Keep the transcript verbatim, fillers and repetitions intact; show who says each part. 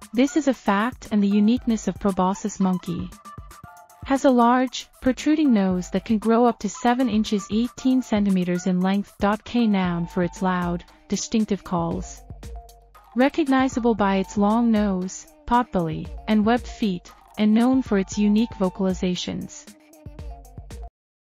Speaker 1: This is a fact and the uniqueness of Proboscis monkey. Has a large, protruding nose that can grow up to seven inches eighteen centimeters in length. K noun for its loud, distinctive calls. Recognizable by its long nose, potbelly, and webbed feet, and known for its unique vocalizations.